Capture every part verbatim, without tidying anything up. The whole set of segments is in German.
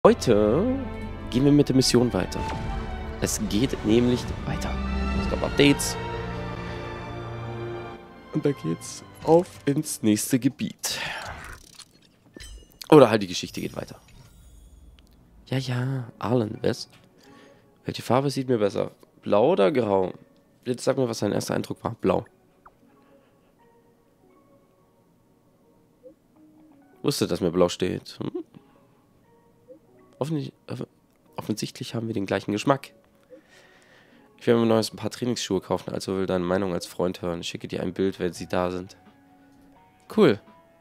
Heute gehen wir mit der Mission weiter. Es geht nämlich weiter. Es gab Updates. Und da geht's auf ins nächste Gebiet. Oder halt die Geschichte geht weiter. Ja, ja, Arlen, was? Welche Farbe sieht mir besser? Blau oder grau? Jetzt sag mir, was dein erster Eindruck war. Blau. Wusste, dass mir blau steht. Hm? Offensichtlich, offensichtlich haben wir den gleichen Geschmack. Ich werde mir neues ein paar Trainingsschuhe kaufen, also will deine Meinung als Freund hören. Ich schicke dir ein Bild, wenn sie da sind. Cool.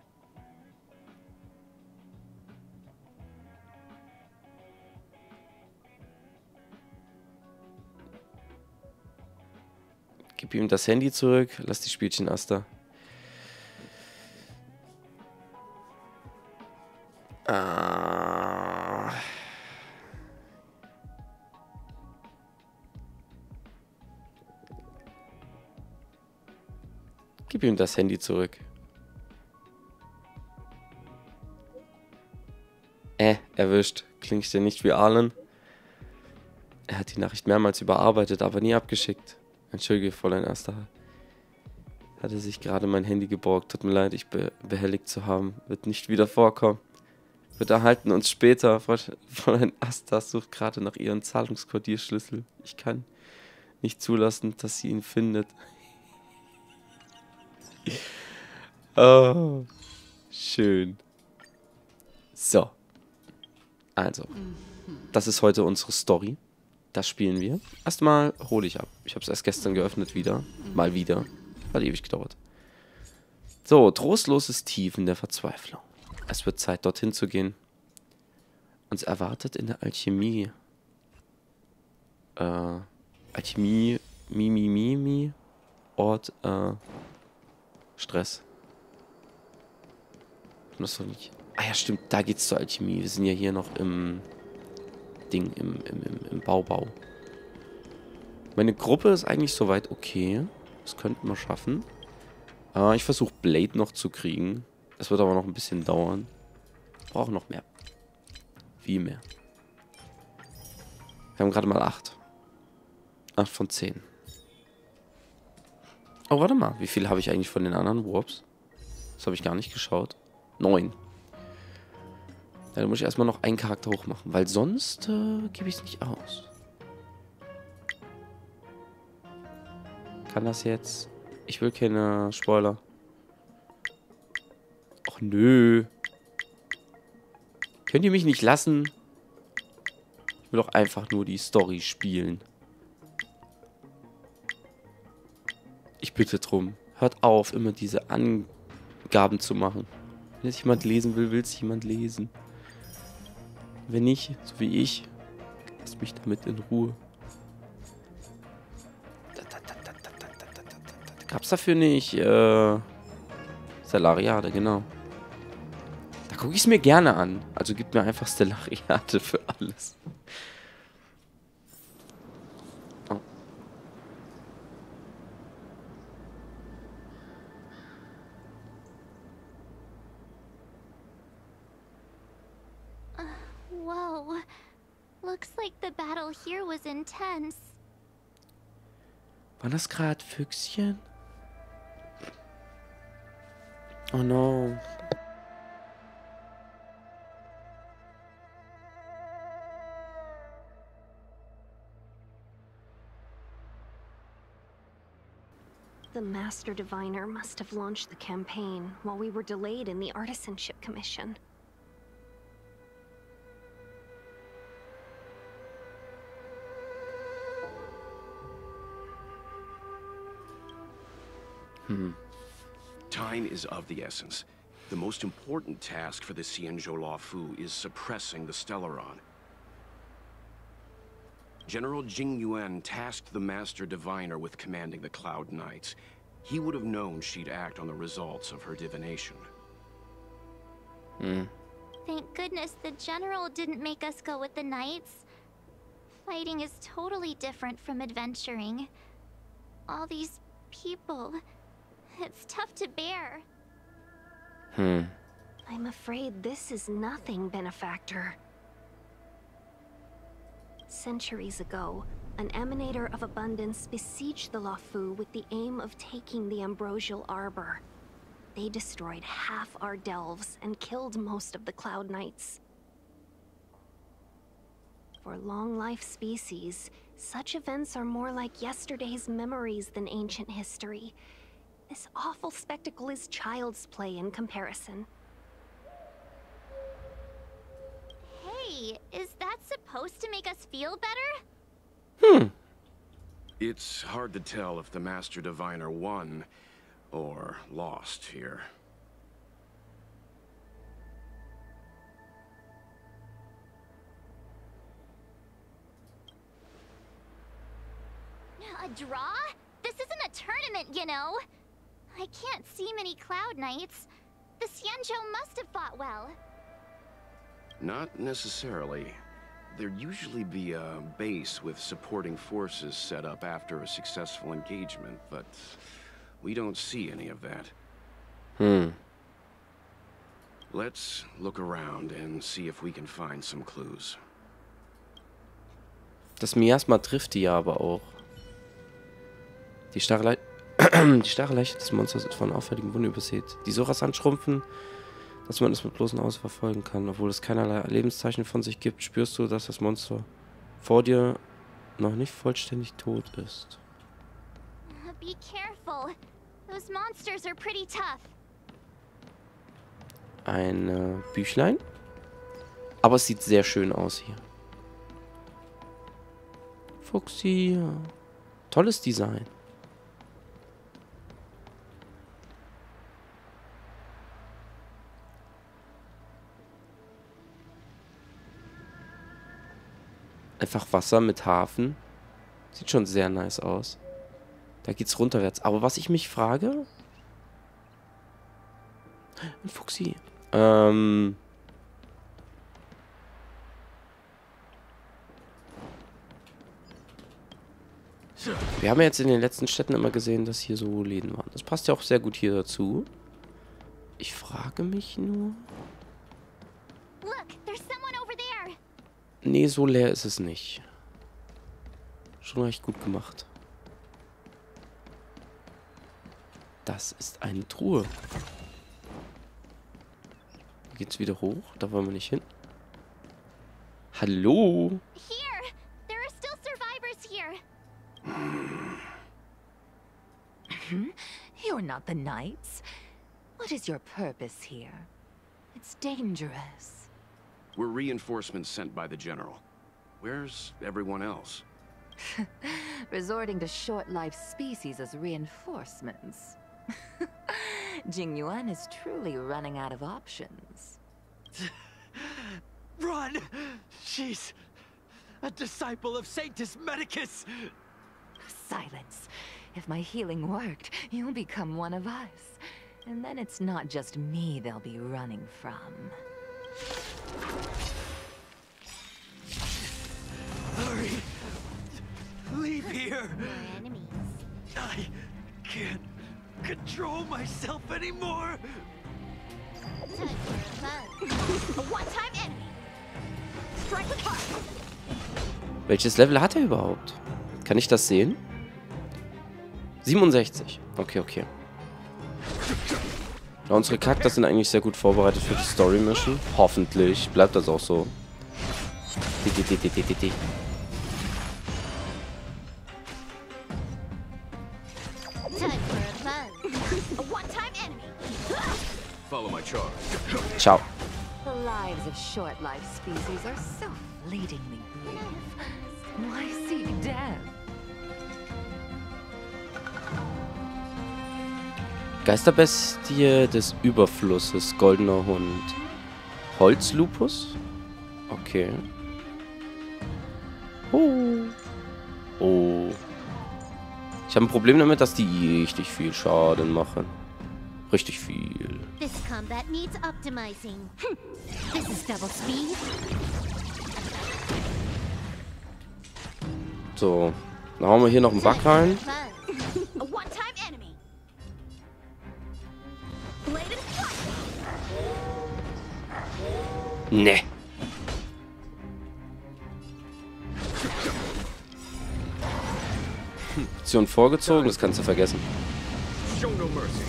Gib ihm das Handy zurück, lass die Spielchen Asta. Ah. Gib ihm das Handy zurück. Äh, erwischt. Klingt dir nicht wie Arlen? Er hat die Nachricht mehrmals überarbeitet, aber nie abgeschickt. Entschuldige, Fräulein Asta. Hatte sich gerade mein Handy geborgt. Tut mir leid, ich be behelligt zu haben. Wird nicht wieder vorkommen. Wir erhalten uns später. Fräulein Asta sucht gerade nach ihrem Zahlungskodierschlüssel. Ich kann nicht zulassen, dass sie ihn findet. Oh, schön. So. Also, das ist heute unsere Story. Das spielen wir. Erstmal hole ich ab. Ich habe es erst gestern geöffnet wieder. Mal wieder. Hat ewig gedauert. So, trostloses Tiefen der Verzweiflung. Es wird Zeit, dorthin zu gehen. Uns erwartet in der Alchemie. Äh, Alchemie, Mimi, Mimi, Ort, äh, Stress. Das doch nicht. Ah ja, stimmt, da geht's zur Alchemie. Wir sind ja hier noch im Ding, im, im, im, im Baubau. Meine Gruppe ist eigentlich soweit okay. Das könnten wir schaffen. Äh, ich versuche Blade noch zu kriegen. Es wird aber noch ein bisschen dauern. Ich brauche noch mehr. Viel mehr. Wir haben gerade mal acht. acht von zehn. Oh, warte mal. Wie viel habe ich eigentlich von den anderen Warps? Das habe ich gar nicht geschaut. neun. Ja, dann muss ich erstmal noch einen Charakter hochmachen, weil sonst äh, gebe ich es nicht aus. Kann das jetzt? Ich will keine Spoiler. Ach nö. Könnt ihr mich nicht lassen? Ich will doch einfach nur die Story spielen. Ich bitte drum. Hört auf, immer diese Angaben zu machen. Wenn es jemand lesen will, will es jemand lesen. Wenn nicht, so wie ich, lasst mich damit in Ruhe. Gab's dafür nicht, äh, Stellariade, genau. Da gucke ich es mir gerne an. Also gibt mir einfach Stellariade für alles. Oh. Whoa. Looks like the battle here was intense. War das gerade Füchschen? Oh no. The Master Diviner must have launched the campaign while we were delayed in the Artisanship Commission. Hmm. Time is of the essence. The most important task for the Xianzhou Luofu is suppressing the Stellaron. General Jing Yuan tasked the Master Diviner with commanding the Cloud Knights. He would have known she'd act on the results of her divination. Hmm. Thank goodness the General didn't make us go with the Knights. Fighting is totally different from adventuring. All these people... It's tough to bear. Hmm. I'm afraid this is nothing, Benefactor. centuries ago, an emanator of abundance besieged the Luofu with the aim of taking the Ambrosial Arbor. They destroyed half our delves and killed most of the Cloud Knights. For long-life species, such events are more like yesterday's memories than ancient history. This awful spectacle is child's play in comparison. Hey, is that supposed to make us feel better? Hmm. It's hard to tell if the Master Diviner won or lost here. A draw? This isn't a tournament, you know. I can't see many Cloud Knights. The Xianzhou must have fought well. Not necessarily. There'd usually be a base with supporting forces set up after a successful engagement, but we don't see any of that. Hm. Let's look around and see if we can find some clues. Das Miasma trifft die ja aber auch. Die starre, Le die starre Leiche des Monsters ist von auffälligen Wunden übersät, die so rasant schrumpfen, dass man es mit bloßem Auge verfolgen kann. Obwohl es keinerlei Lebenszeichen von sich gibt, spürst du, dass das Monster vor dir noch nicht vollständig tot ist. Be careful. Those monsters are pretty tough. Ein äh, Büchlein. Aber es sieht sehr schön aus hier. Fuchsi. Tolles Design. Einfach Wasser mit Hafen. Sieht schon sehr nice aus. Da geht's runterwärts. Aber was ich mich frage... Ein Fuchsi. Ähm... Wir haben ja jetzt in den letzten Städten immer gesehen, dass hier so Läden waren. Das passt ja auch sehr gut hier dazu. Ich frage mich nur... Look, there's someone over there. Nee, so leer ist es nicht. Schon recht gut gemacht. Das ist eine Truhe. Geht's wieder hoch? Da wollen wir nicht hin. Hallo? Here, there are still survivors here. You're not the Knights. What is your purpose here? It's dangerous. We're reinforcements sent by the General. Where's everyone else? Resorting to short-lived species as reinforcements. Jingyuan is truly running out of options. Run! She's a disciple of Sanctus Medicus! Silence. If my healing worked, you'll become one of us. And then it's not just me they'll be running from. Hurry! Leave here! We're enemies. I can't control myself anymore! Time for a buzz. A one-time enemy. Strike with heart. Welches Level hat er überhaupt? Kann ich das sehen? siebenundsechzig. Okay, okay. Ja, unsere Charakter sind eigentlich sehr gut vorbereitet für die Story-Mission. Hoffentlich bleibt das auch so. Die, die, die, die, die, die, die. Time for a buzz. A one-time enemy. Follow my charge. Ciao. The lives of short-lived species are so fleetingly brief. Why seek death? Geisterbestie des Überflusses, goldener Hund. Holzlupus? Okay. Oh. Oh. Ich habe ein Problem damit, dass die richtig viel Schaden machen. Richtig viel. This combat needs optimizing. This is double speed. So. Dann hauen wir hier noch einen Bug rein. A one-time enemy. Bladed flush. Ne. Option vorgezogen, das kannst du vergessen. Show no mercy.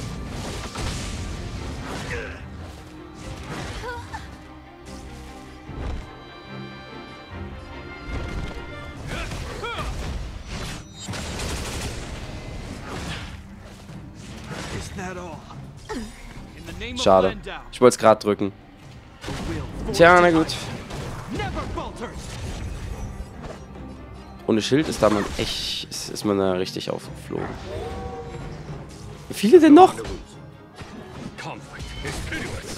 Is that all? In the name of Schade. Landau, Ich wollte es gerade drücken. we'll forge Tja, na ahead. gut. Never falters. Ohne Schild ist da man echt, ist, ist man da richtig aufgeflogen. Wie viele denn noch? Conflict is pitiless.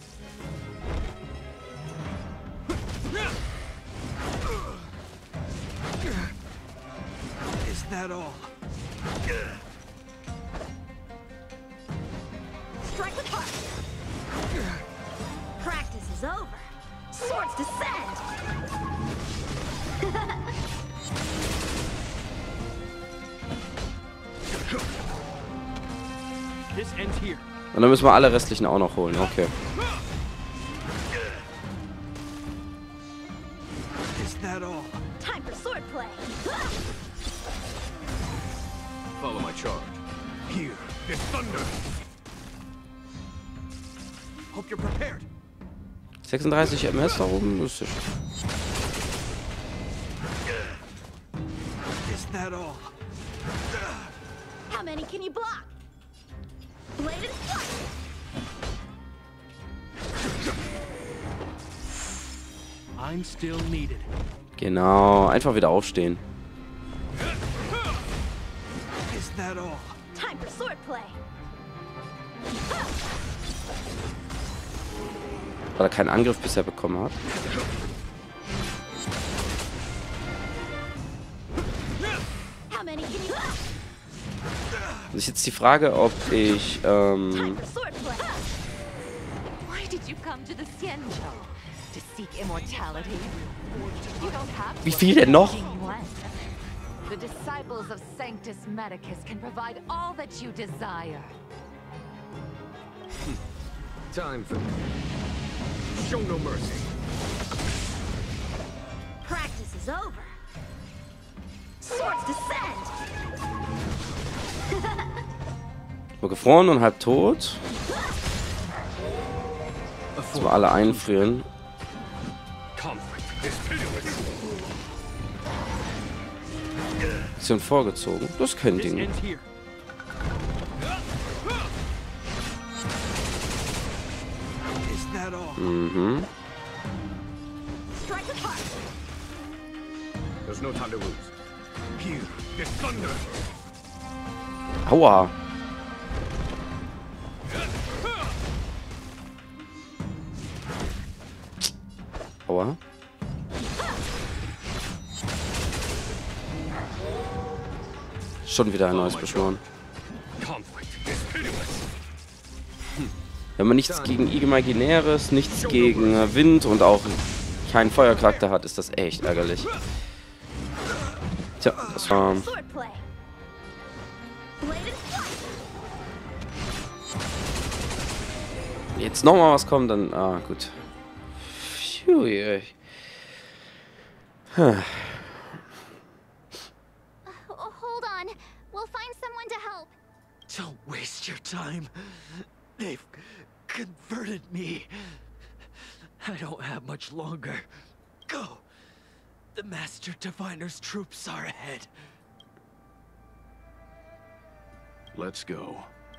Is that all? Strike with heart. Practice is over. Swords descend. This ends here. Und dann müssen wir alle restlichen auch noch holen. Okay. Is that all? Time for swordplay. Follow my charge. Here is thunder. Hope you're prepared. sechsunddreißig M S da oben, das ist Is that all? How many can you block? Blade and flight. I'm still needed. genau. Einfach wieder aufstehen. Is that all? Time for swordplay. Weil er keinen Angriff bisher bekommen hat. How many can you Das ist jetzt die Frage, ob ich, ähm, Time for swordplay. Why did you come to the Xianzhou? To seek immortality? You don't have Wie to viel denn noch? When? The disciples of Sanctus Medicus can provide all that you desire. Time for... Show no mercy. Practice is over. Swords descend. nur gefroren und halb tot. Dass wir alle einfrieren. Conflict is pitiless. Bisschen vorgezogen. Das können This Dinge. ends here. Is that all? Mhm. Strike with heart. There's no time to lose. Here is thunder. Aua. Aua. Schon wieder ein neues beschworen. Conflict is pitiless. Wenn man nichts gegen Imaginäres, nichts gegen äh, Wind und auch keinen Feuercharakter hat, ist das echt ärgerlich. Tja, das war... Swordplay. Blade and flight. Jetzt nochmal was kommt, dann... Ah, gut. Phew, ey. Huh. Oh, hold on. We'll find someone to help. Don't waste your time. They've converted me. I don't have much longer. Go. The Master Diviner's troops are ahead. Let's go.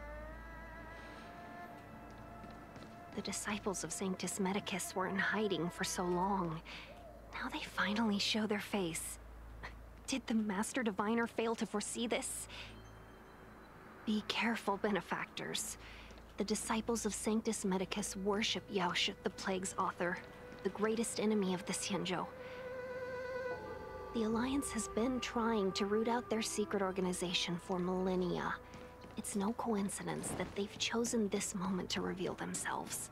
The disciples of Sanctus Medicus were in hiding for so long. Now they finally show their face. Did the Master Diviner fail to foresee this? Be careful, benefactors. The disciples of Sanctus Medicus worship Yaoshut, the Plague's author, the greatest enemy of the Xianzhou. The Alliance has been trying to root out their secret organization for millennia. It's no coincidence that they've chosen this moment to reveal themselves.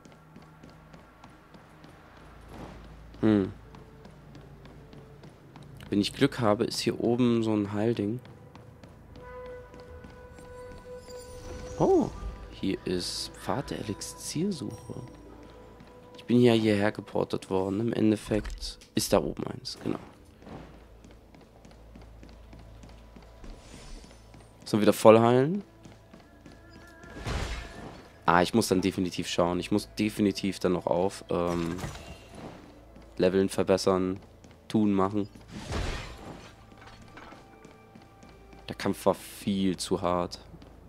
Hm. Wenn ich Glück habe, ist hier oben so ein Heilding. Oh, hier ist Pfad der Elixiersuche. Ich bin ja hierher geportet worden. Im Endeffekt ist da oben eins, genau. Sollen wir wieder voll heilen? Ah, ich muss dann definitiv schauen. Ich muss definitiv dann noch auf ähm, Leveln verbessern, tun, machen. Der Kampf war viel zu hart.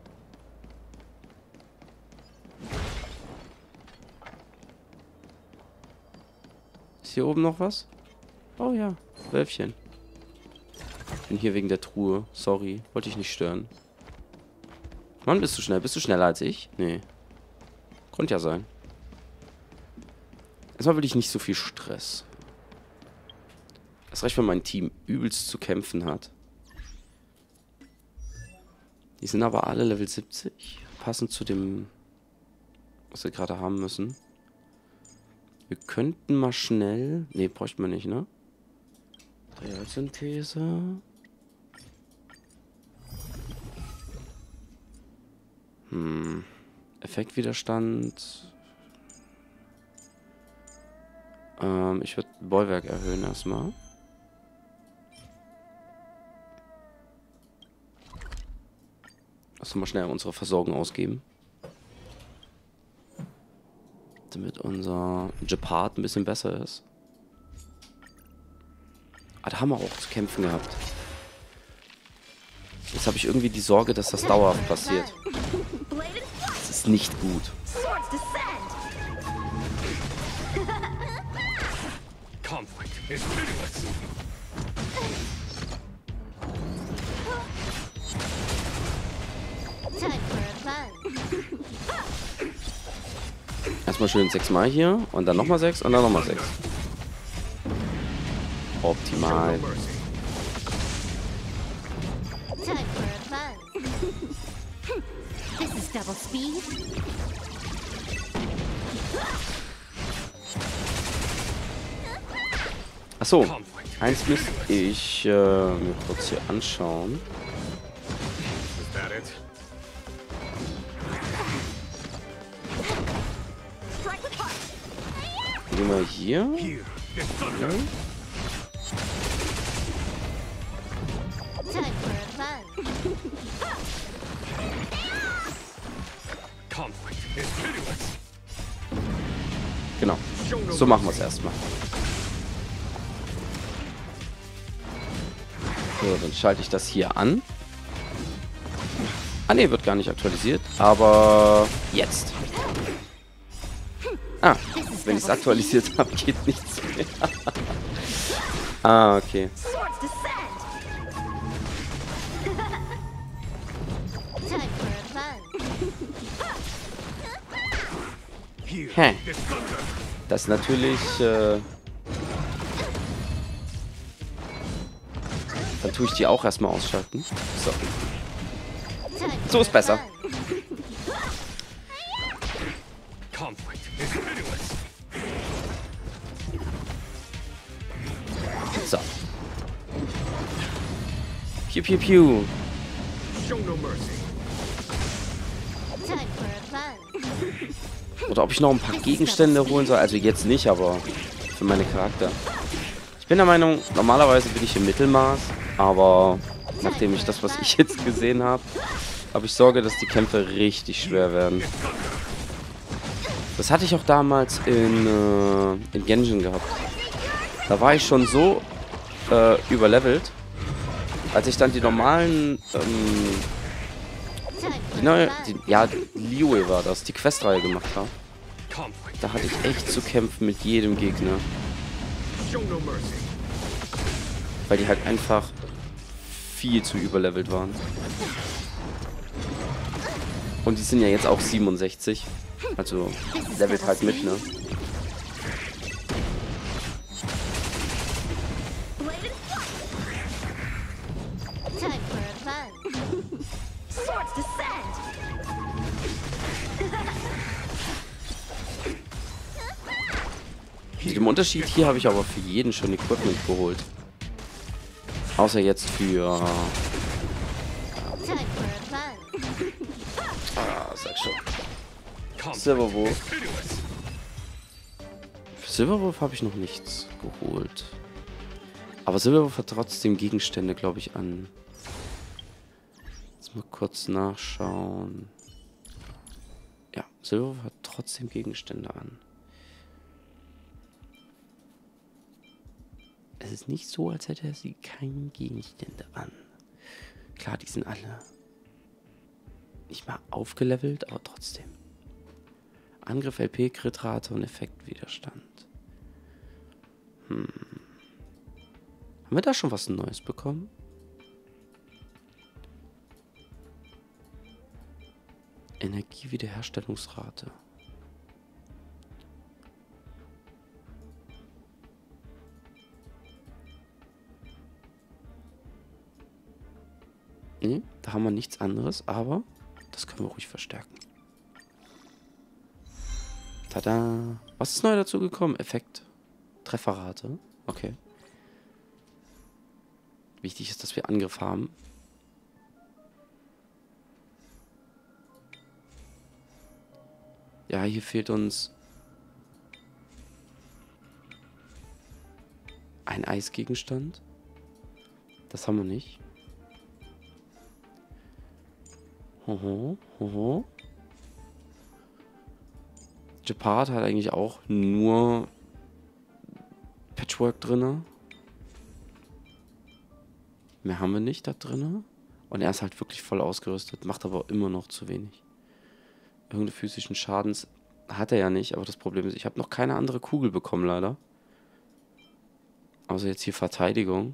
Ist hier oben noch was? Oh ja, Wölfchen. Ich bin hier wegen der Truhe. Sorry, wollte ich nicht stören. Mann, bist du schnell? Bist du schneller als ich? Nee. Konnte ja sein. Erstmal will ich nicht so viel Stress. Das reicht, wenn mein Team übelst zu kämpfen hat. Die sind aber alle Level siebzig. Passend zu dem, was wir gerade haben müssen. Wir könnten mal schnell... Ne, bräuchten wir nicht, ne? Realsynthese. Hm. Effektwiderstand. Ähm, ich würde Bollwerk erhöhen erstmal. Lass uns mal schnell unsere Versorgung ausgeben. Damit unser Gepard ein bisschen besser ist. Ah, da haben wir auch zu kämpfen gehabt. Jetzt habe ich irgendwie die Sorge, dass das dauerhaft passiert. Das ist nicht gut. Erstmal schön sechsmal hier und dann nochmal sechs und dann nochmal sechs. Optimal. Achso, eins müsste ich äh, mir kurz hier anschauen. Gehen wir hier. Ja. Genau. So machen wir es erstmal. So, dann schalte ich das hier an. Ah ne, wird gar nicht aktualisiert. Aber jetzt. Ah, wenn ich es aktualisiert habe, geht nichts mehr. Ah, okay. Hä? Das ist natürlich... Äh Dann tue ich die auch erstmal ausschalten. So. So ist besser. So. Piu, piu, piu. Oder ob ich noch ein paar Gegenstände holen soll. Also jetzt nicht, aber für meine Charakter. Ich bin der Meinung, normalerweise bin ich im Mittelmaß. Aber nachdem ich das, was ich jetzt gesehen habe, habe ich Sorge, dass die Kämpfe richtig schwer werden. Das hatte ich auch damals in, äh, in Genshin gehabt. Da war ich schon so äh, überlevelt, als ich dann die normalen, ähm, die neue, die, ja, Liyue war das, die Questreihe gemacht habe. Da hatte ich echt zu kämpfen mit jedem Gegner. Weil die halt einfach viel zu überlevelt waren. Und die sind ja jetzt auch siebenundsechzig. Also levelt halt mit, ne? Mit dem Unterschied, hier habe ich aber für jeden schon Equipment geholt. Außer jetzt für... Ah, sag schon. Silverwolf. Für Silverwolf habe ich noch nichts geholt. Aber Silverwolf hat trotzdem Gegenstände, glaube ich, an. Jetzt mal kurz nachschauen. Ja, Silver hat trotzdem Gegenstände an. Es ist nicht so, als hätte sie keine Gegenstände an. Klar, die sind alle nicht mal aufgelevelt, aber trotzdem. Angriff, L P, Crit-Rate und Effektwiderstand. Hm. Haben wir da schon was Neues bekommen? Energiewiederherstellungsrate. Nee, da haben wir nichts anderes, aber das können wir ruhig verstärken. Tada! Was ist neu dazu gekommen? Effekt. Trefferrate. Okay. Wichtig ist, dass wir Angriff haben. Ja, hier fehlt uns ein Eisgegenstand. Das haben wir nicht. Hoho, hoho. Gepard hat eigentlich auch nur Patchwork drin. Mehr haben wir nicht da drin. Und er ist halt wirklich voll ausgerüstet, macht aber immer noch zu wenig. Irgendeine physischen Schadens hat er ja nicht, aber das Problem ist, ich habe noch keine andere Kugel bekommen, leider. Außer jetzt hier Verteidigung.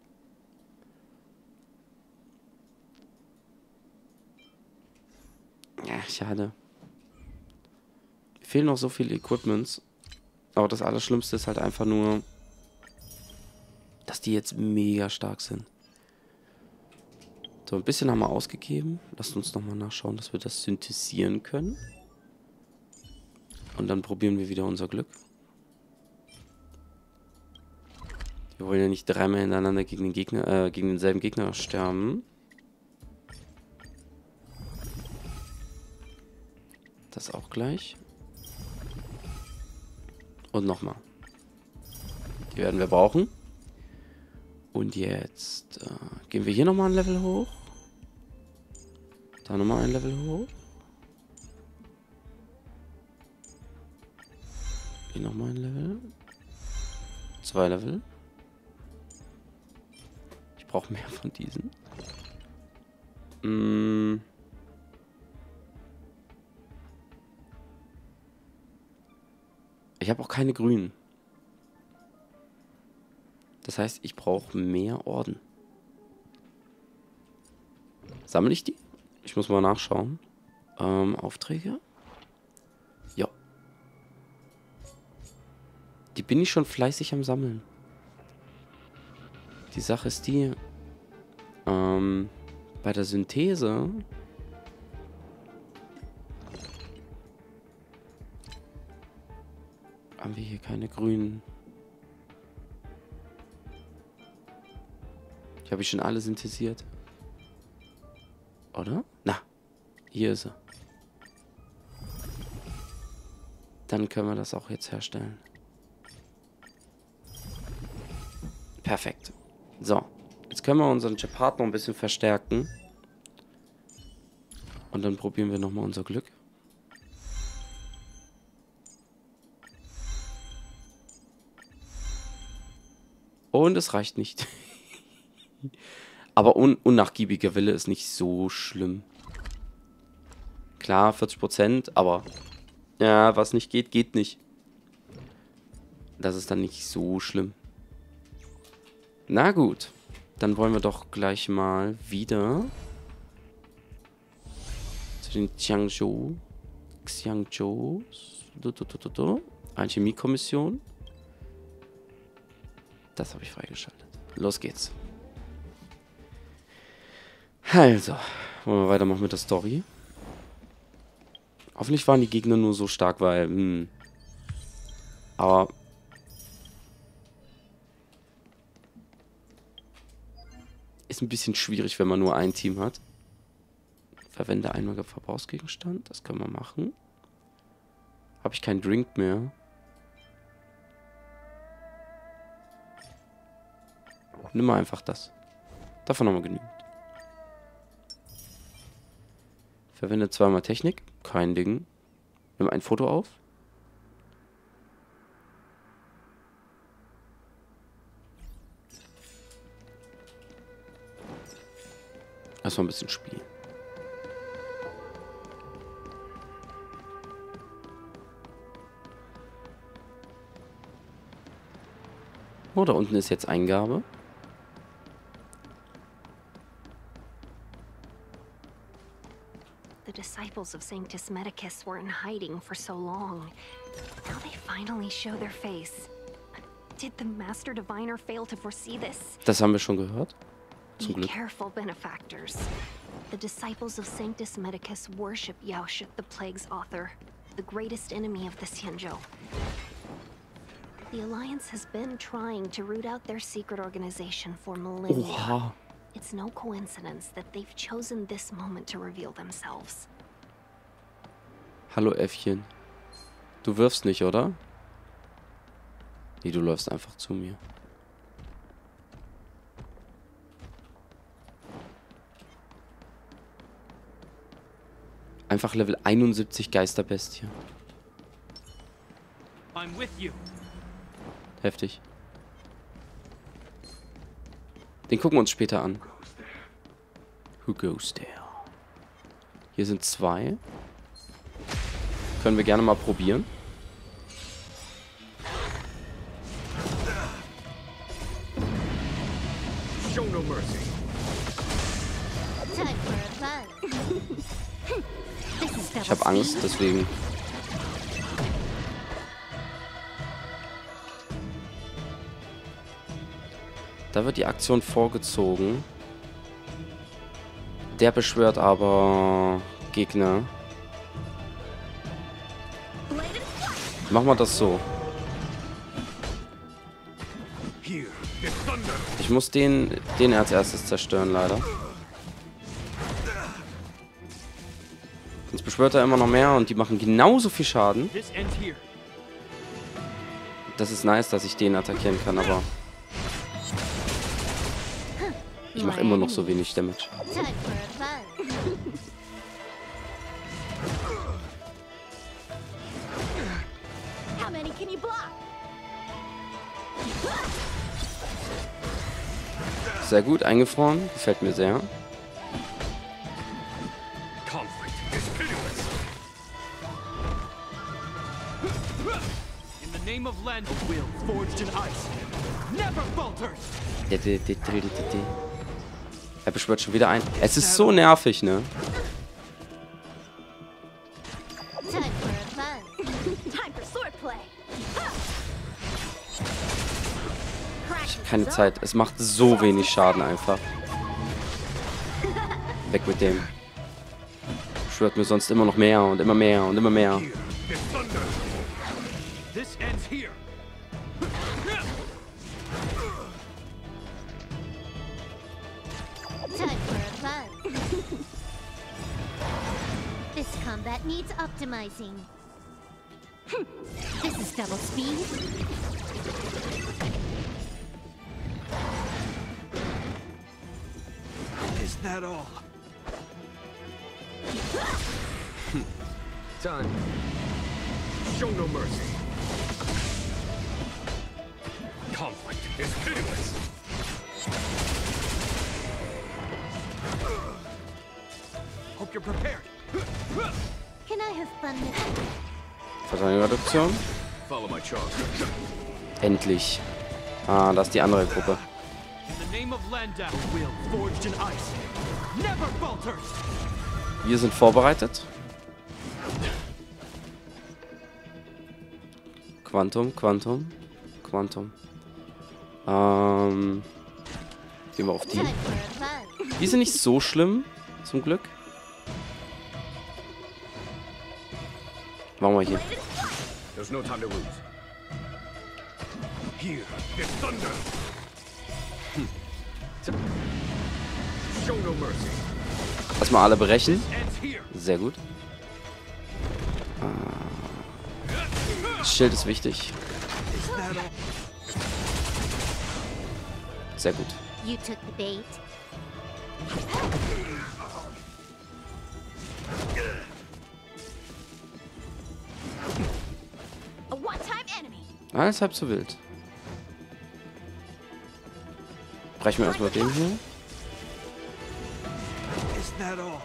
Ja, schade. Fehlen noch so viele Equipments. Aber das Allerschlimmste ist halt einfach nur, dass die jetzt mega stark sind. So, ein bisschen haben wir ausgegeben. Lasst uns nochmal nachschauen, dass wir das synthetisieren können. Und dann probieren wir wieder unser Glück. Wir wollen ja nicht dreimal hintereinander gegen den Gegner, äh, gegen denselben Gegner sterben. Das auch gleich. Und nochmal. Die werden wir brauchen. Und jetzt äh, gehen wir hier nochmal ein Level hoch. Da nochmal ein Level hoch. Hier nochmal ein Level. Zwei Level. Ich brauche mehr von diesen. Mm. Ich habe auch keine grünen. Das heißt, ich brauche mehr Orden. Sammle ich die? Ich muss mal nachschauen. Ähm, Aufträge? Ja. Die bin ich schon fleißig am Sammeln. Die Sache ist die, ähm, bei der Synthese haben wir hier keine grünen. Ich habe ich schon alle synthetisiert. Oder? Na, hier ist er. Dann können wir das auch jetzt herstellen. Perfekt. So, jetzt können wir unseren Gepard noch ein bisschen verstärken. Und dann probieren wir nochmal unser Glück. Und es reicht nicht. Aber un unnachgiebiger Wille ist nicht so schlimm. Klar, vierzig Prozent, aber ja, was nicht geht, geht nicht. Das ist dann nicht so schlimm. Na gut, dann wollen wir doch gleich mal wieder zu den Xiangzhou. Xiangzhou. Alchemie-Kommission. Das habe ich freigeschaltet. Los geht's. Also, wollen wir weitermachen mit der Story. Hoffentlich waren die Gegner nur so stark, weil... Hm, aber... Ist ein bisschen schwierig, wenn man nur ein Team hat. Verwende einmal Verbrauchsgegenstand. Das können wir machen. Habe ich keinen Drink mehr. Nimm mal einfach das. Davon haben wir genügend. Verwende zweimal Technik. Kein Ding. Nimm ein Foto auf. Erstmal ein bisschen spielen. Oh, da unten ist jetzt Eingabe. The disciples of Sanctus Medicus were in hiding for so long. Now they finally show their face. Did the Master Diviner fail to foresee this? Das haben wir schon gehört. Zum Be Glück. careful, benefactors. The disciples of Sanctus Medicus worship Yaoshut, the Plague's author, the greatest enemy of the Xianzhou. The Alliance has been trying to root out their secret organization for millennia. Oha. It's no coincidence that they've chosen this moment to reveal themselves. Hallo Äffchen. Du wirfst nicht, oder? Nee, du läufst einfach zu mir. Einfach Level einundsiebzig Geisterbestie. I'm with you. Heftig. Den gucken wir uns später an. Who goes there? Hier sind zwei. Können wir gerne mal probieren. Show no mercy. Time for a buzz. This is Ich habe Angst, deswegen. Da wird die Aktion vorgezogen. Der beschwört aber Gegner. Machen wir das so. Here, get thunder. Ich muss den, den als erstes zerstören, leider. Sonst beschwört er immer noch mehr und die machen genauso viel Schaden. This ends here. Das ist nice, dass ich den attackieren kann, aber ich mache immer noch so wenig Damage. time for a buzz. How many can you block? Sehr gut, eingefroren. Gefällt mir sehr. Conflict is pitiless. In the name of land of will forged in ice. Never falters. Er beschwört schon wieder ein. Es ist so nervig, ne? Time for a buzz. Time for swordplay. Ich habe keine Zeit. Es macht so wenig Schaden einfach. Weg mit dem. Beschwört mir sonst immer noch mehr und immer mehr und immer mehr. Here, get thunder. This ends here. Time for a buzz. This combat needs optimizing. This is double speed. Is that all? Time. Show no mercy. Conflict is pitiless. Hope you're prepared. Can I have fun with it? Verteidigungsreduktion. Follow my charge. Endlich. Ah, das ist die andere Gruppe. In the name of Landau will forged in ice. Never falters. Wir sind vorbereitet. Quantum, Quantum, Quantum. Ähm, gehen wir auf die. Time for a buzz. Die sind nicht so schlimm, zum Glück. Machen wir hier. There's no time to lose. Here, get thunder. Show no mercy. Erstmal alle berechnen. Ends here. Sehr gut. Das Schild ist wichtig. Is that all? Sehr gut. You took the bait. Alles halb so wild. Brechen wir erstmal den hier. Isn't that all?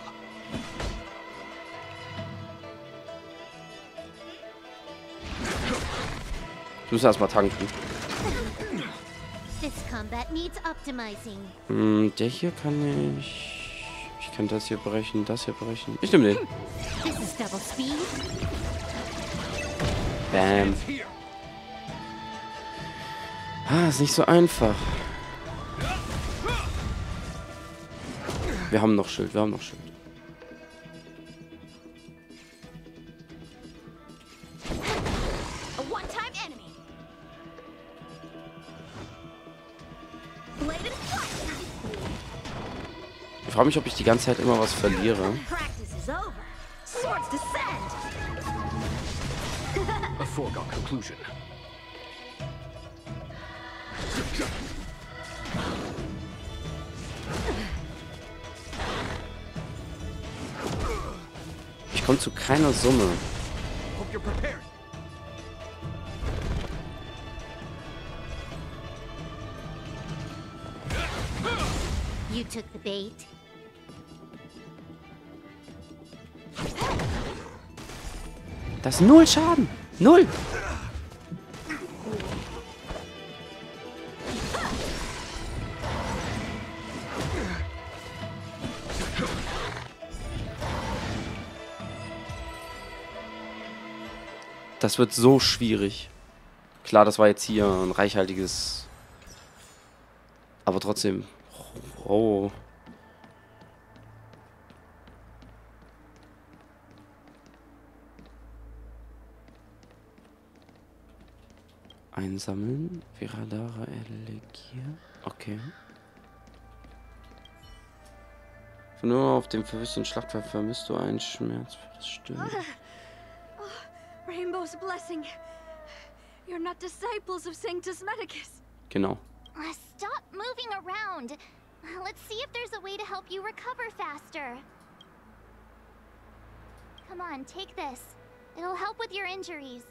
Ich muss erstmal tanken. This combat needs optimizing. Hm, der hier kann ich... Ich kann das hier brechen, das hier brechen. Ich nehme den. This is double speed. Bam. Ah, ist nicht so einfach. Wir haben noch Schild, wir haben noch Schild. A one-time enemy. Bladed fire. Ich frage mich, ob ich die ganze Zeit immer was verliere. Practice is over. Swords descend. A foregone conclusion. Ich komme zu keiner Summe. Hope you're prepared. You took the bait. Das ist null Schaden. Null. Das wird so schwierig. Klar, das war jetzt hier ein reichhaltiges... Aber trotzdem... Oh. Einsammeln. Viradara Elegier. Okay. Von nur auf dem verwüsteten Schlachtfeld vermisst du einen Schmerz für das Stillen. Rainbow's blessing. You're not disciples of Sanctus Medicus. Genau. Uh, stop moving around. Uh, Let's see if there's a way to help you recover faster. Come on, take this. It'll help with your injuries.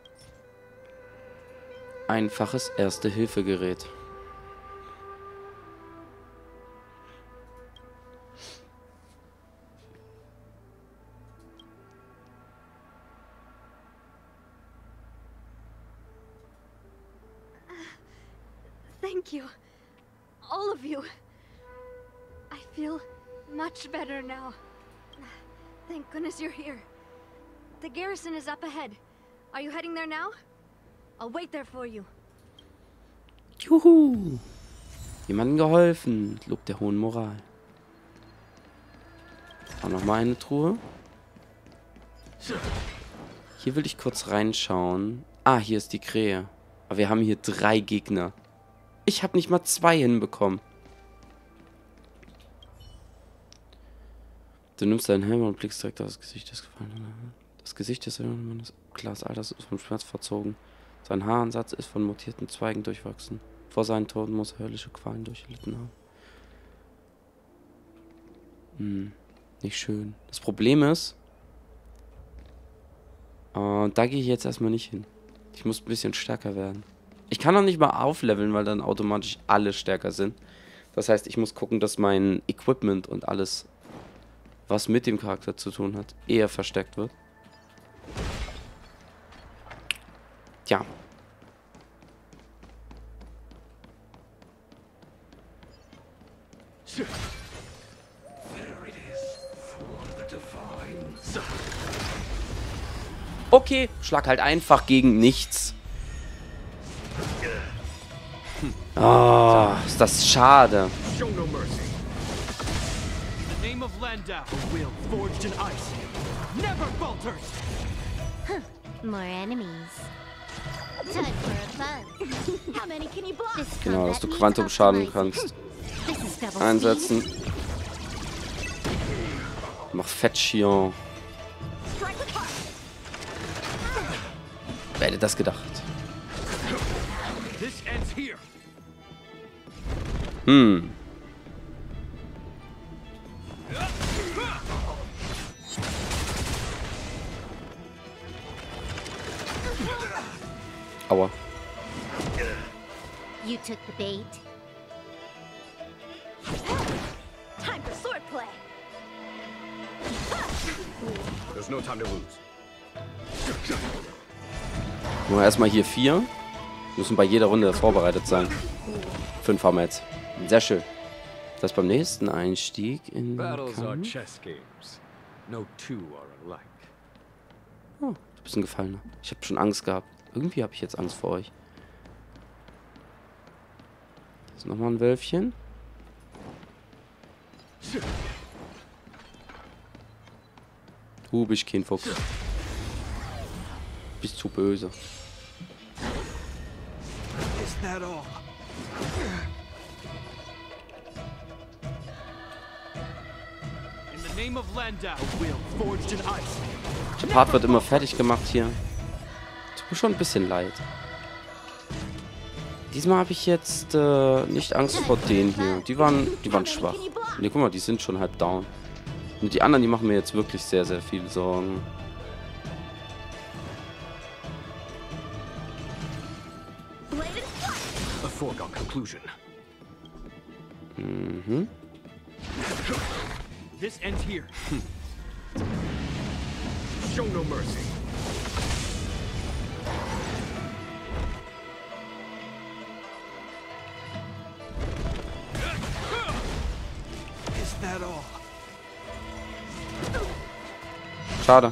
Einfaches Erste-Hilfe-Gerät. Thank you. All of you. I feel much better now. Thank goodness you're here. The garrison is up ahead. Are you heading there now? I'll wait there for you. Juhu! Jemandem geholfen. Lob der hohen Moral. Auch noch mal eine Truhe. Hier will ich kurz reinschauen. Ah, hier ist die Krähe. Aber wir haben hier drei Gegner. Ich habe nicht mal zwei hinbekommen. Du nimmst deinen Helm und blickst direkt auf das Gesicht des Gefallenen. Das Gesicht des Mannes, klares Alters, ist vom Schmerz verzogen. Sein Haaransatz ist von mutierten Zweigen durchwachsen. Vor seinem Tod muss er höllische Qualen durchlitten haben. Hm, nicht schön. Das Problem ist, äh, da gehe ich jetzt erstmal nicht hin. Ich muss ein bisschen stärker werden. Ich kann noch nicht mal aufleveln, weil dann automatisch alle stärker sind. Das heißt, ich muss gucken, dass mein Equipment und alles, was mit dem Charakter zu tun hat, eher verstärkt wird. Tja. Okay, schlag halt einfach gegen nichts. Oh, ist das schade. Show no mercy. In the name of Landau, a will forged in ice never falters. More enemies. Time for a fun. How many can you block? This Genau, dass combat du needs Quantumschaden optimizing. kannst This is double einsetzen. speed. Mach Fetchion. Strike with heart. Wer hätte das gedacht? This ends here. Hm. Aua. the bait. Time for swordplay. There's no time to lose. Nur erstmal hier vier. Müssen bei jeder Runde vorbereitet sein. Fünf haben wir jetzt. Sehr schön. Das beim nächsten Einstieg in Battles are Kampf. chess games. No two are alike. Oh, du bist ein Gefallener. Ich habe schon Angst gehabt. Irgendwie habe ich jetzt Angst vor euch. Ist nochmal ein Wölfchen. Du bist kein Fuchs. Bist zu böse. Is that all? In the name of Landau, a will forged in ice. Der Part wird immer fertig gemacht hier. Tut mir schon ein bisschen leid. Diesmal habe ich jetzt äh, nicht Angst vor denen hier. Die waren, die waren schwach. Ne, guck mal, die sind schon halb down. Und die anderen, die machen mir jetzt wirklich sehr, sehr viel Sorgen. A foregone conclusion. Mhm. This ends here. Show no mercy. Is that all? Schade.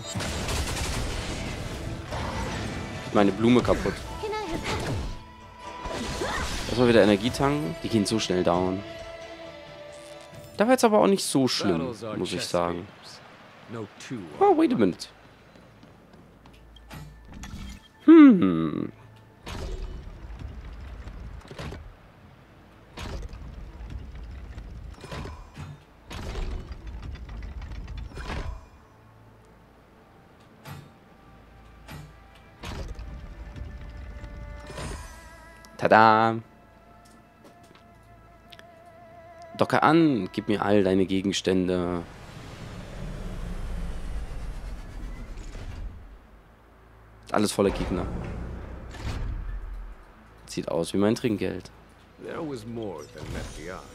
Meine Blume kaputt. Can I have Erstmal wieder Energie tanken. Die gehen so schnell down. Da war jetzt aber auch nicht so schlimm, Battles are muss ich chess sagen. games. No two are Oh, wait a minute. Hm. Tada! Docke an, gib mir all deine Gegenstände. Alles voller Gegner. Sieht aus wie mein Trinkgeld. There was more than met the eye.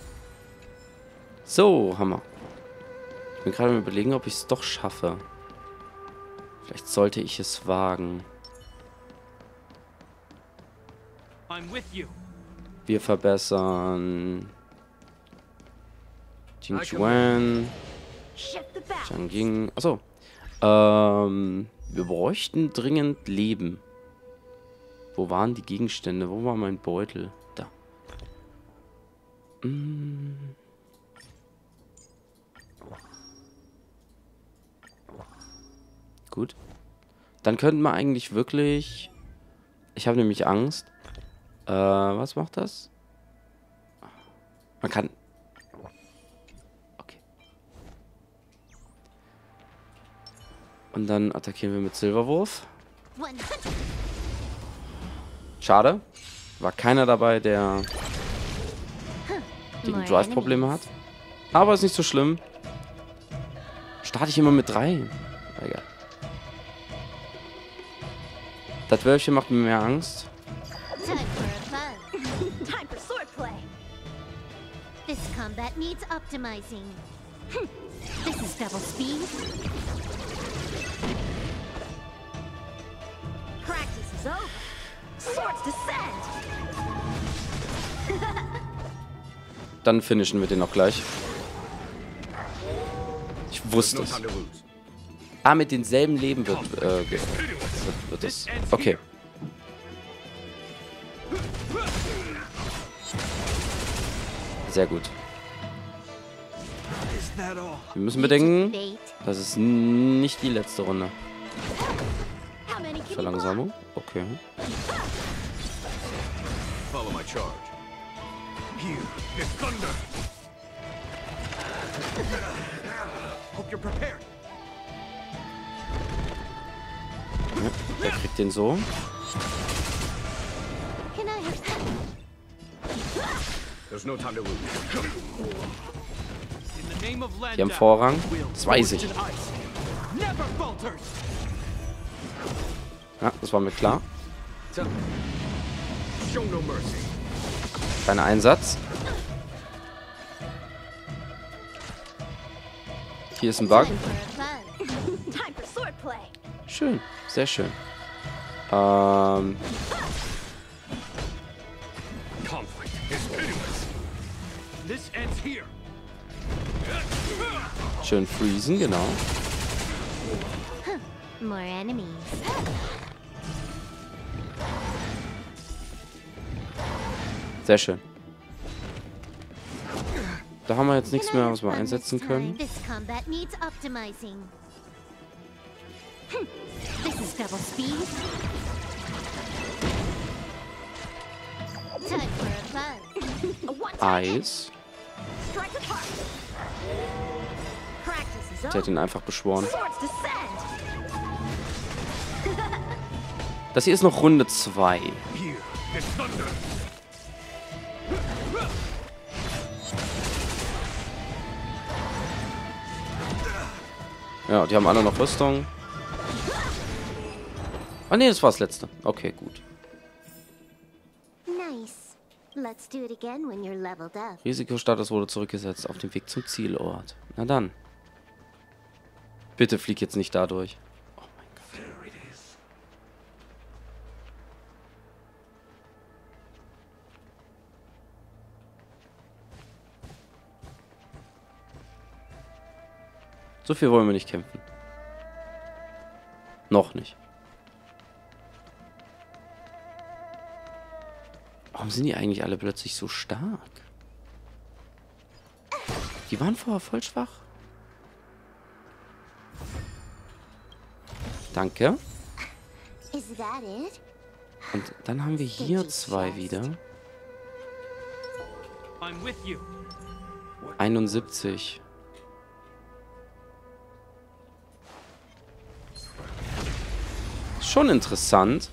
So, Hammer. Ich bin gerade am Überlegen, ob ich es doch schaffe. Vielleicht sollte ich es wagen. I'm with you. Wir verbessern Jing Chuan, Shift the balance. Zhang Ying. Achso. Ähm, wir bräuchten dringend Leben. Wo waren die Gegenstände? Wo war mein Beutel? Da. Mm. Gut. Dann könnten wir eigentlich wirklich... Ich habe nämlich Angst. Äh, was macht das? Man kann... Okay. Und dann attackieren wir mit Silberwurf. one hundred? Schade. War keiner dabei, der gegen More Drive-Probleme hat. enemies. Aber ist nicht so schlimm. Starte ich immer mit drei. Egal. Das Wölfchen macht mir mehr Angst. Time for a buzz. Time for swordplay. This combat needs optimizing. This is double speed. Practice is over. Swords descend. Dann finishen wir den auch gleich. Ich wusste No es. time to lose. Ah, mit denselben Leben wird, äh, ge- wird, wird das. Okay. Sehr gut. Is that all? Wir müssen You took the bedenken, bait. das ist nicht die letzte Runde. How many can you block? Verlangsamung. Okay. Follow my charge. Here is thunder. Hope you're prepared. Der kriegt den so. Can I have There's no time to lose. In the name of Landau, Die haben Vorrang. a will Das weiß forged ich. in ice. Never falters. Ja, das war mir klar. Show no mercy. Kleiner Einsatz. Hier ist ein Bug. Schön, sehr schön. Ähm. Conflict is pitiless. This ends here. Schön freezen, genau. More enemies. Sehr schön. Da haben wir jetzt nichts mehr, was wir einsetzen können. This combat needs optimizing. Hm. This is double speed. Time for a buzz. Eis. Strike apart. Practice is Der over. hat ihn einfach beschworen. Swords descend. Das hier ist noch Runde zwei. Here is thunder. Ja, die haben alle noch Rüstung. Ah ne, das war das letzte. Okay, gut. Nice. Let's do it again when you're leveled up. Risikostatus wurde zurückgesetzt auf dem Weg zum Zielort. Na dann. Bitte flieg jetzt nicht da durch. Oh mein Gott. There it is. So viel wollen wir nicht kämpfen. Noch nicht. Warum sind die eigentlich alle plötzlich so stark? Die waren vorher voll schwach. Danke. Is that it? Und dann haben wir hier zwei wieder. I'm with you. einundsiebzig. Schon interessant.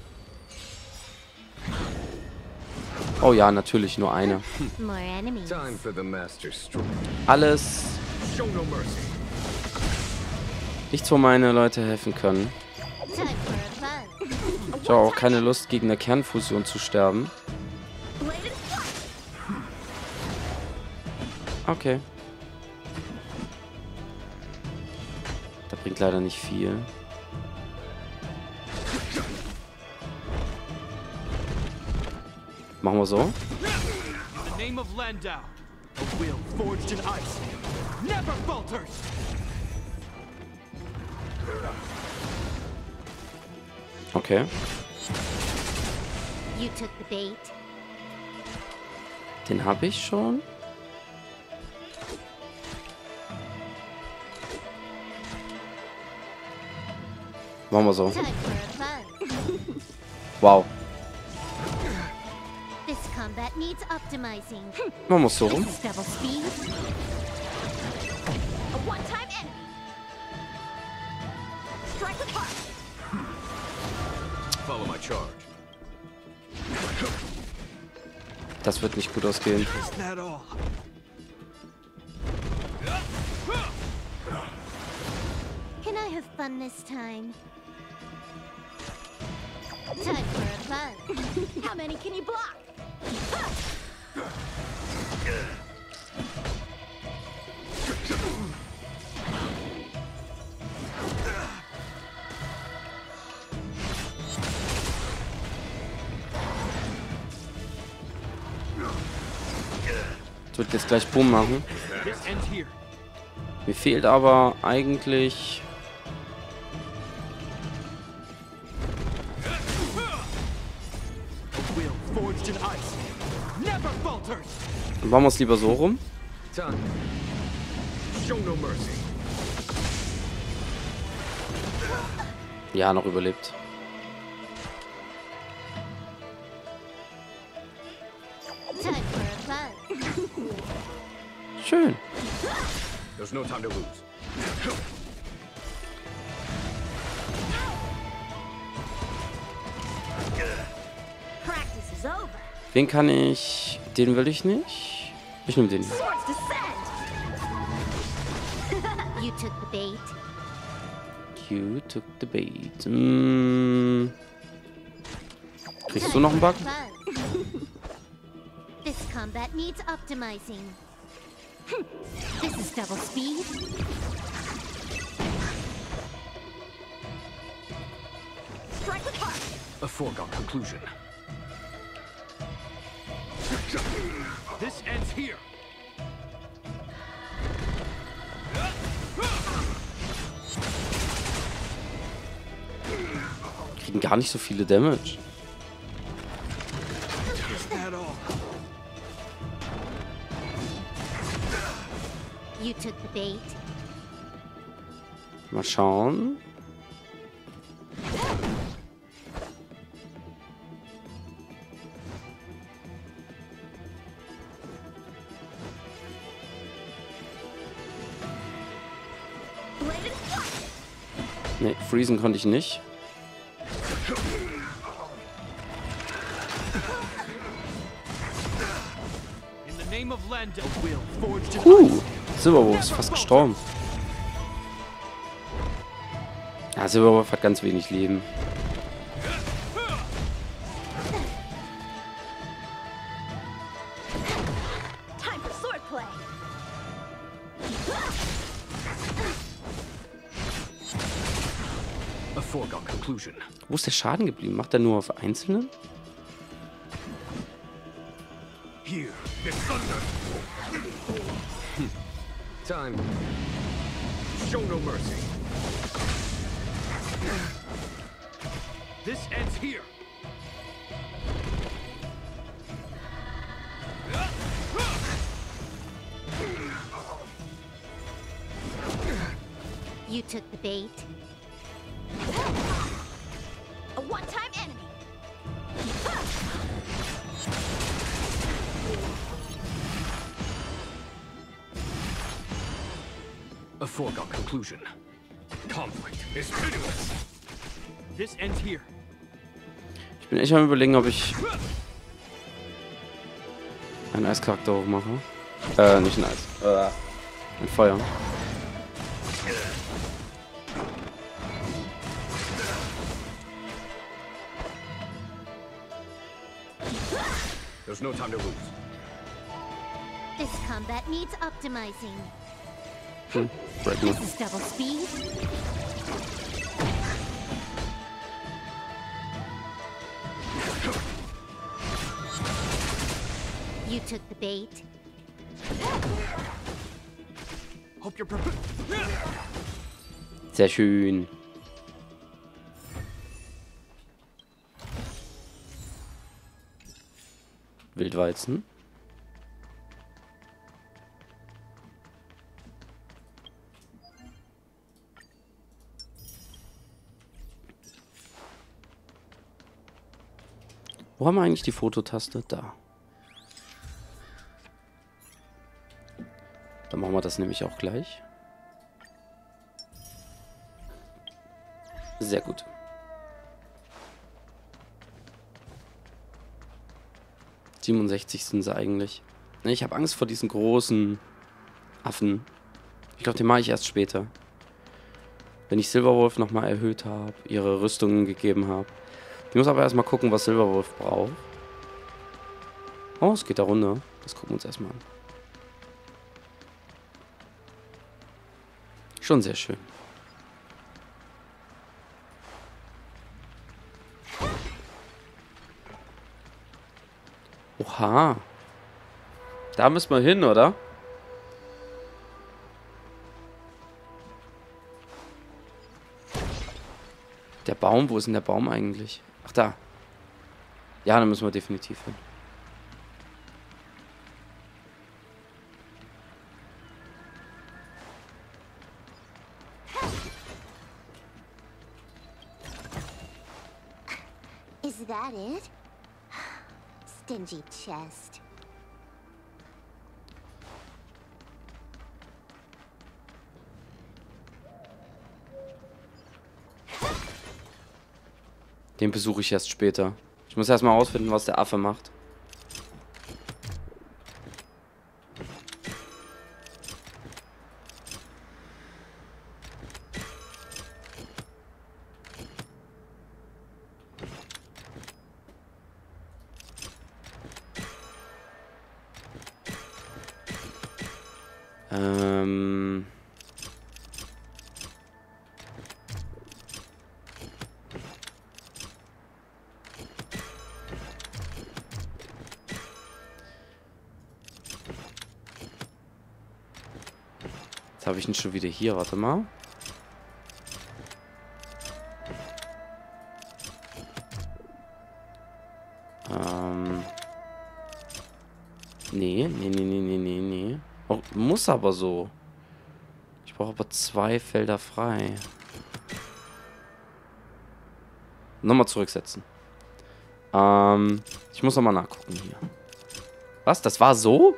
Oh ja, natürlich nur eine. More enemies. Time for the master stroke. Alles Show no mercy. nichts, wo meine Leute helfen können. Time for a buzz. Ich habe auch keine Lust, gegen eine Kernfusion zu sterben. Okay. Das bringt leider nicht viel. Machen wir so. In the name of Landau, a will forged in ice never falters. Okay. You took the bait. Den habe ich schon. Machen wir so. Time for a buzz. Wow. This combat needs optimizing. Machen wir es so rum. This is double speed. A one-time enemy. Strike apart. Follow my charge. Das wird nicht gut ausgehen. Is that all? Can I have fun this time? Time for a buzz. How many can you block? Das wird jetzt gleich Boom machen. This ends here. Mir fehlt aber eigentlich... A will forged in ice never falters. Machen wir es lieber so rum. Time. Show no mercy. Ja, noch überlebt. Time for a buzz. Schön. There's no time to lose. Practice is over. Den kann ich... Den will ich nicht. Ich nehme den. Swords descend. You took the bait. You took the bait. Mm. Kriegst du noch einen Bug? This combat needs optimizing. Hm. This is double speed. Strike with heart. A foregone conclusion. This ends here. Kriegen gar nicht so viele Damage. Is that all? You took the bait. Mal schauen. Ne, freezen konnte ich nicht. In the name of Lando, will forged in Uh, Silverwolf ist fast gestorben. Ja, Silverwolf hat ganz wenig Leben. Time for swordplay. A foregone conclusion. Wo ist der Schaden geblieben? Macht er nur auf Einzelnen? Here, the thunder. Time. Show no mercy. This ends here. You took the bait. A one-time enemy. A foregone conclusion. Conflict is pitiless. This ends here. Ich bin echt am Überlegen, ob ich einen Eischarakter hochmache. Äh, nicht ein Eis. Äh, ein Feuer. There's no time to lose. This combat needs optimizing. Hm, break me. This is double speed. You took the bait. Hope you're prepared. Sehr schön. Wildweizen. Wo haben wir eigentlich die Fototaste? Da. Dann machen wir das nämlich auch gleich. Sehr gut. siebenundsechzig sind sie eigentlich. Ich habe Angst vor diesen großen Affen. Ich glaube, den mache ich erst später. Wenn ich Silverwolf nochmal erhöht habe, ihre Rüstungen gegeben habe. Ich muss aber erstmal gucken, was Silverwolf braucht. Oh, es geht da runter. Das gucken wir uns erstmal an. Schon sehr schön. Oha. Da müssen wir hin, oder? Der Baum, wo ist denn der Baum eigentlich? Ach, da. Ja, da müssen wir definitiv hin. Is that it? Stingy chest. Den besuche ich erst später. Ich muss erstmal herausfinden, was der Affe macht. Ähm... Jetzt habe ich ihn schon wieder hier. Warte mal. Ähm. Nee, nee, nee, nee, nee, nee, nee. Oh, muss aber so. Ich brauche aber zwei Felder frei. Nochmal zurücksetzen. Ähm. Ich muss nochmal nachgucken hier. Was? Das war so?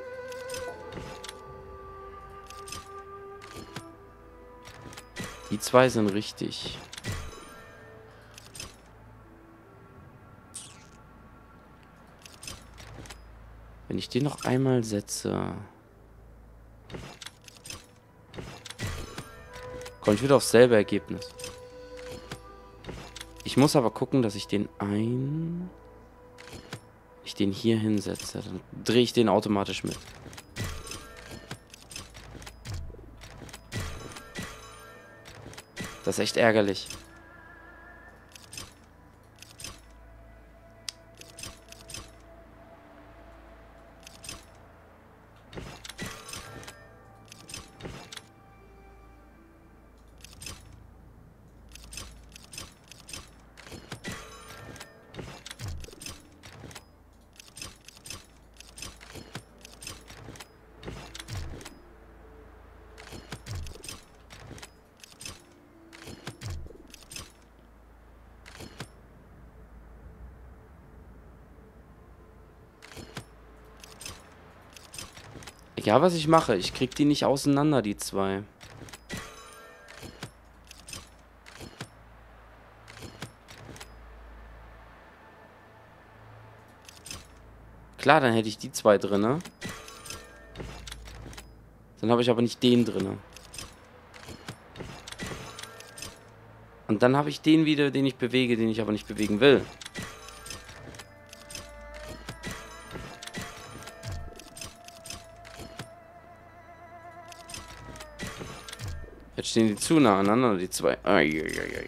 Die zwei sind richtig. Wenn ich den noch einmal setze, komme ich wieder aufs selbe Ergebnis. Ich muss aber gucken, dass ich den ein... Ich den hier hinsetze. Dann drehe ich den automatisch mit. Das ist echt ärgerlich. Egal, was ich mache, ich krieg die nicht auseinander, die zwei. Klar, dann hätte ich die zwei drinne. Dann habe ich aber nicht den drinne. Und dann habe ich den wieder, den ich bewege, den ich aber nicht bewegen will. Jetzt stehen die zu nah aneinander, die zwei. Eieieiei.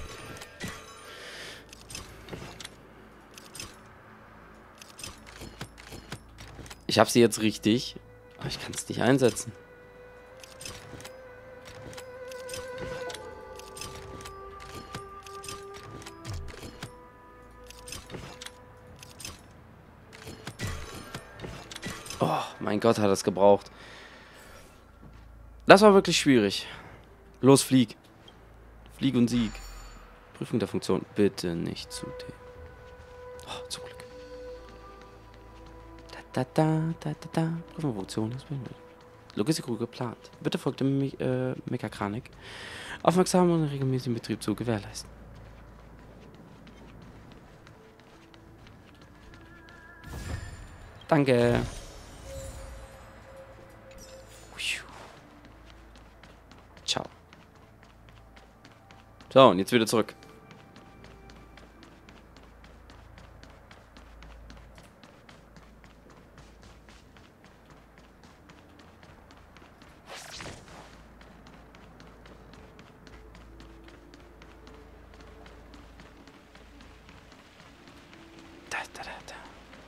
Ich habe sie jetzt richtig, aber ich kann es nicht einsetzen. Oh, mein Gott, hat das gebraucht. Das war wirklich schwierig. Los, flieg. Flieg und Sieg. Prüfung der Funktion. Bitte nicht zu dem. Oh, zum Glück. Da, da, da, da, da, da. Prüfung der Funktion ist beendet. Logistik geplant. Bitte folgt dem Me äh, Mechakranik. Aufmerksam und regelmäßigen Betrieb zu gewährleisten. Danke. Ciao. So, und jetzt wieder zurück. Da, da, da, da.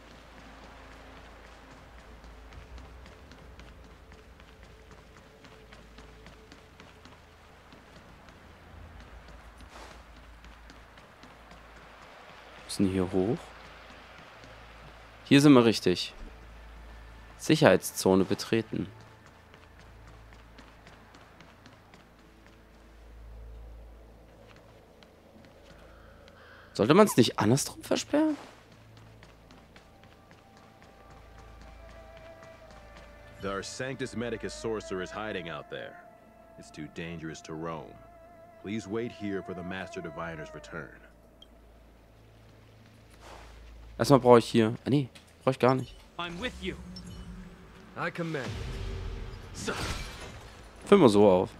Müssen hier hoch. Hier sind wir richtig. Sicherheitszone betreten. Sollte man es nicht andersrum versperren? Our Sanctus Medicus sorcerer is hiding out there. It's too dangerous to roam. Please wait here for the Master Diviner's return. Erstmal brauche ich hier. Ah, nee, brauche ich gar nicht. I'm with you. I command. So. Füll mal so auf.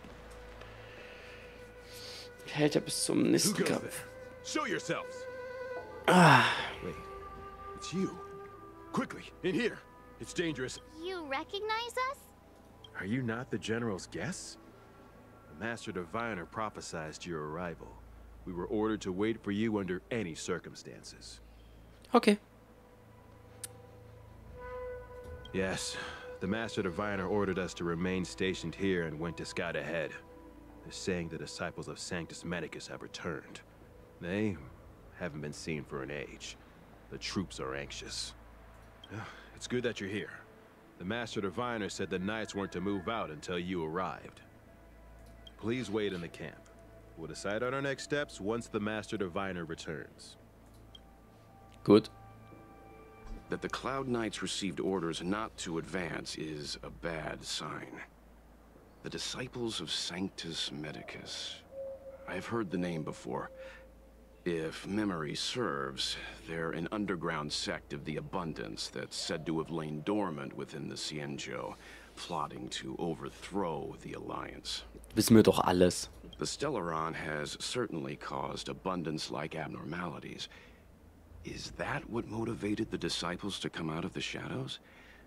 Hält ja bis zum nächsten Kampf. Show yourselves. Ah. Wait, it's you. Quickly, in here. It's dangerous. You recognize us? Are you not the General's guest? The Master Diviner prophesized your arrival. We were ordered to wait for you under any circumstances. Okay. Yes, the Master Diviner ordered us to remain stationed here and went to scout ahead. They're saying the disciples of Sanctus Medicus have returned. They haven't been seen for an age. The troops are anxious. It's good that you're here. The Master Diviner said the Knights weren't to move out until you arrived. Please wait in the camp. We'll decide on our next steps once the Master Diviner returns. Gut. That the Cloud Knights received orders not to advance is a bad sign. The Disciples of Sanctus Medicus. I've heard the name before. If memory serves, they're an underground sect of the Abundance that's said to have lain dormant within the Xianzhou, plotting to overthrow the Alliance. Wissen wir doch alles. The Stellaron has certainly caused Abundance-like abnormalities. Is that what motivated the Disciples to come out of the shadows?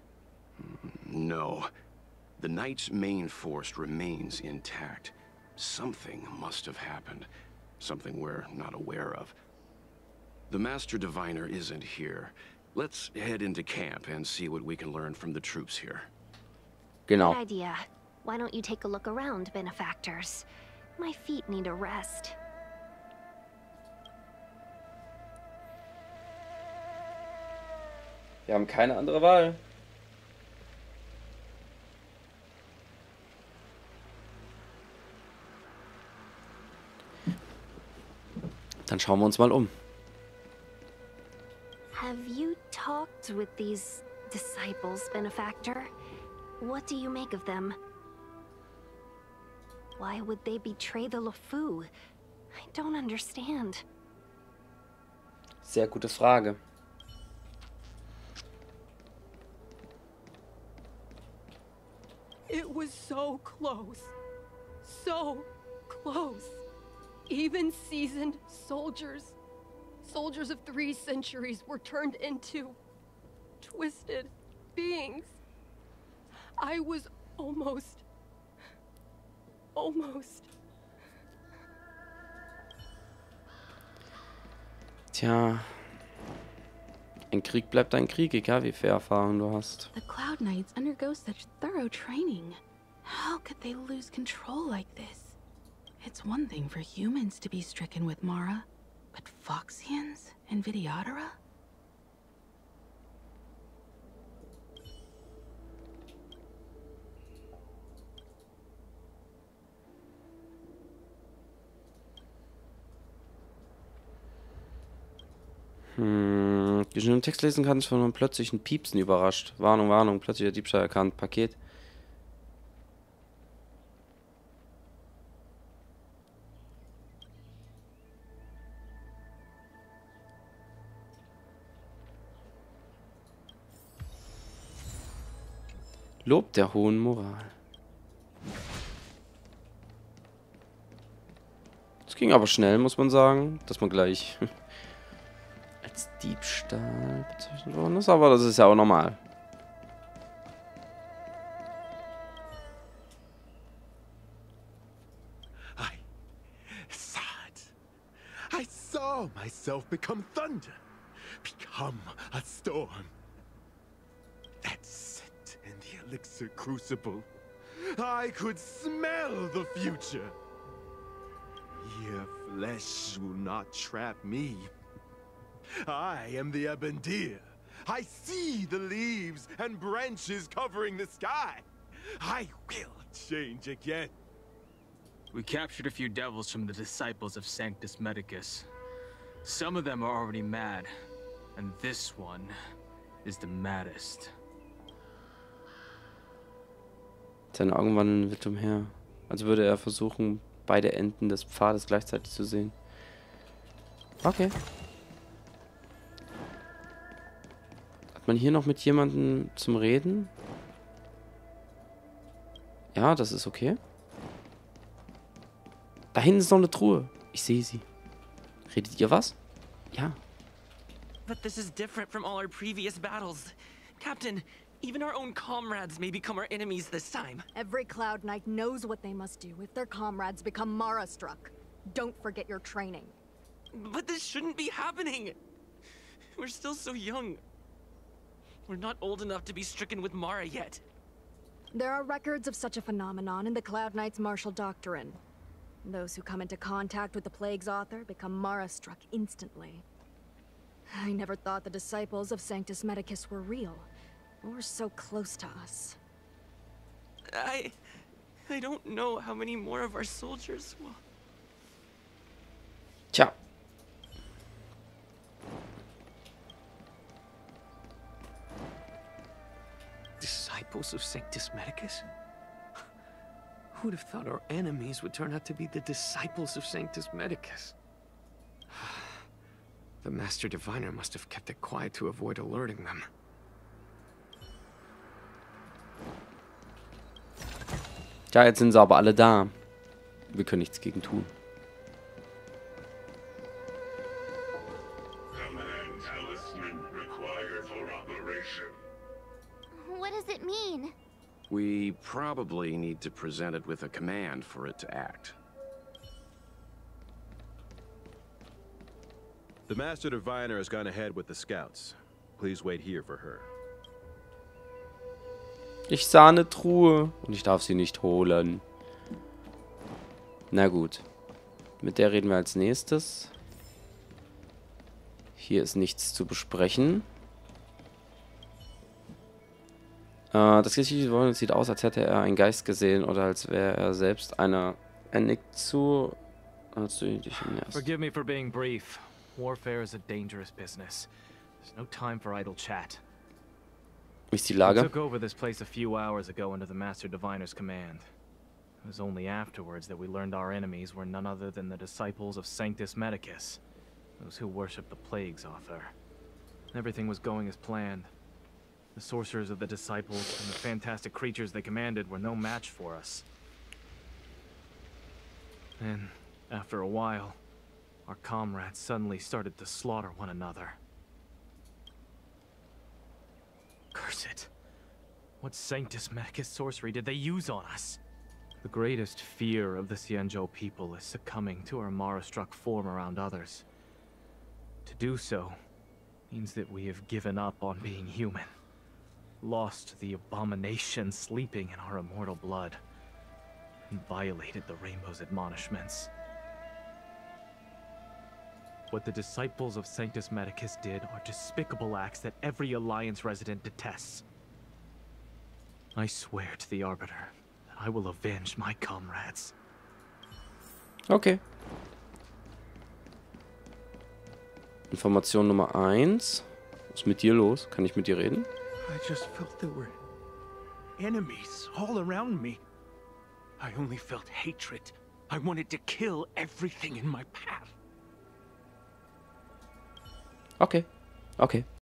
No. The Knights' main force remains intact. Something must have happened. Something we're not aware of. The Master Diviner isn't here. Let's head into camp and see what we can learn from the troops here. Genau. Good idea. Why don't you take a look around, benefactors? My feet need a rest. Wir haben keine andere Wahl. Dann schauen wir uns mal um. Have you talked with these disciples, benefactor? What do you make of them? Why would they betray the Luofu? I don't understand. Sehr gute Frage. It was so close. So close. Even seasoned soldiers, soldiers of three centuries, were turned into twisted beings. I was almost, almost. Tja, ein Krieg bleibt ein Krieg, egal wie viel Erfahrung du hast. The Cloud Knights undergo such thorough training. How could they lose control like this? It's one thing for humans to be stricken with Mara, but Foxians and Vidyadhara? Hm, die schon im Text lesen kann, ist von einem plötzlichen Piepsen überrascht. Warnung, Warnung, plötzlicher Diebstahl erkannt, Paket. Lob der hohen Moral. Es ging aber schnell, muss man sagen, dass man gleich als Diebstahl bezeichnet worden ist, aber das ist ja auch normal. I saw it. I saw myself become thunder, become a storm. That's in the Elixir Crucible. I could smell the future. Your flesh will not trap me. I am the Abendir. I see the leaves and branches covering the sky. I will change again. We captured a few devils from the disciples of Sanctus Medicus. Some of them are already mad, and this one is the maddest. Seine Augen wandeln wild umher, als würde er versuchen, beide Enden des Pfades gleichzeitig zu sehen. Okay. Hat man hier noch mit jemandem zum Reden? Ja, das ist okay. Da hinten ist noch eine Truhe. Ich sehe sie. Redet ihr was? Ja. But this is different from all our previous battles. Captain, Even our own comrades may become our enemies this time. Every Cloud Knight knows what they must do if their comrades become Mara-struck. Don't forget your training. But this shouldn't be happening. We're still so young. We're not old enough to be stricken with Mara yet. There are records of such a phenomenon in the Cloud Knight's martial doctrine. Those who come into contact with the Plague's author become Mara-struck instantly. I never thought the disciples of Sanctus Medicus were real, or so close to us. I... I don't know how many more of our soldiers will... Tja. Disciples of Sanctus Medicus? Who'd have thought our enemies would turn out to be the disciples of Sanctus Medicus? The Master Diviner must have kept it quiet to avoid alerting them. Ja, jetzt sind sie aber alle da. Wir können nichts gegen tun. Command talisman required for operation. What does it mean? We probably need to present it with a command for it to act. The Master Diviner has gone ahead with the scouts. Please wait here for her. Ich sah eine Truhe und ich darf sie nicht holen. Na gut. Mit der reden wir als nächstes. Hier ist nichts zu besprechen. Äh, das Gesicht sieht aus, als hätte er einen Geist gesehen oder als wäre er selbst einer. Er nickt zu. Als du dich im Nervst. Forgive me for being brief. Warfare is a dangerous business. There's no time for idle chat. Wie ist die We Lage? took over this place a few hours ago under the Master Diviner's command. It was only afterwards that we learned our enemies were none other than the disciples of Sanctus Medicus, those who worship the Plague's author. Everything was going as planned. The sorcerers of the disciples and the fantastic creatures they commanded were no match for us. Then, after a while, our comrades suddenly started to slaughter one another. Curse it. What Sanctus Medicus sorcery did they use on us? The greatest fear of the Xianzhou people is succumbing to our Mara-struck form around others. To do so means that we have given up on being human, lost the abomination sleeping in our immortal blood, and violated the Rainbow's admonishments. What the disciples of Sanctus Medicus did are despicable acts that every Alliance resident detests. I swear to the Arbiter that I will avenge my comrades. Okay. Information Nummer eins. Was ist mit dir los? Kann ich mit dir reden? I just felt there were enemies all around me. I only felt hatred. I wanted to kill everything in my path. Okay. Okay.